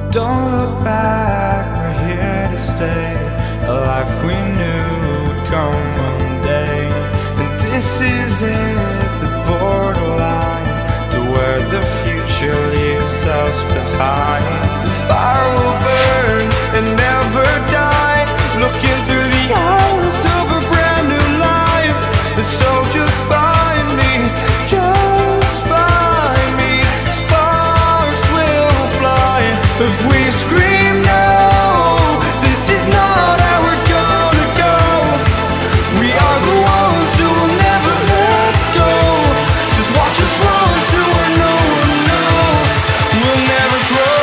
Don't look back, we're here to stay. A life we knew would come one day. And this is it, the borderline to where the future leaves us behind. The fire will burn and never die, looking through the eyes of a brand new life. And so just find me, just find me. Sparks will fly if we scream no. This is not how we're gonna go. We are the ones who will never let go. Just watch us run to where no one knows. We'll never grow.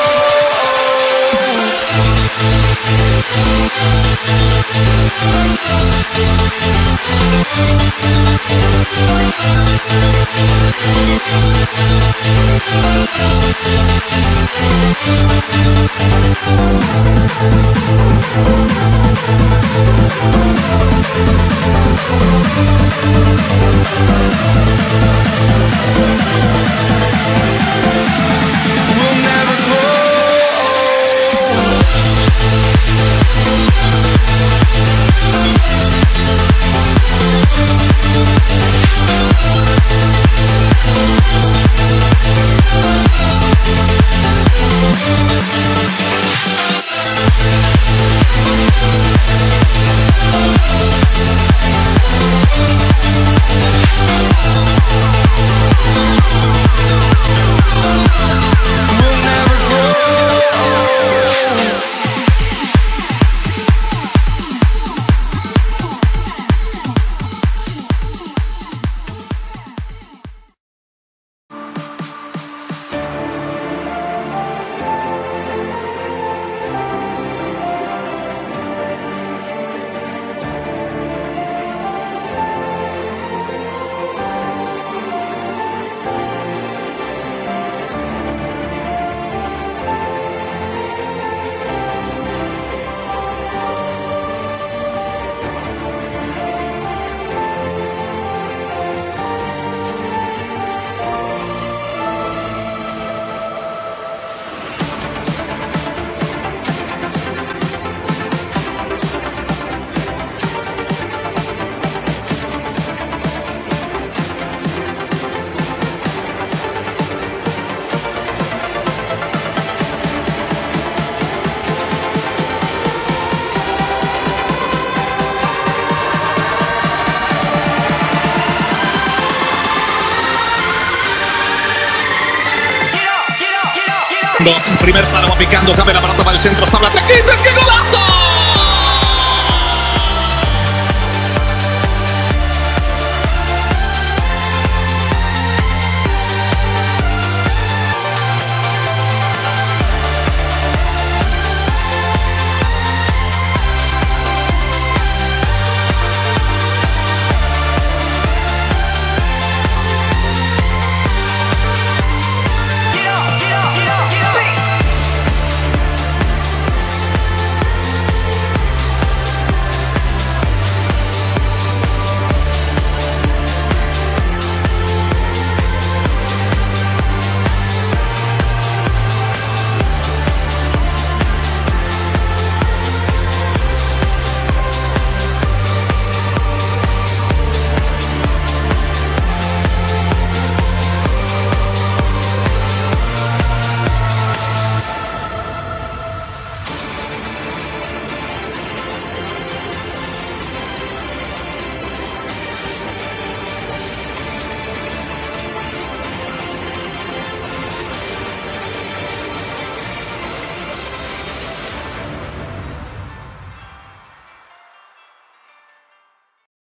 We'll never grow. We'll never grow. Primer palo va picando, cabe la pelota para el centro, Fabra, ¡qué golazo!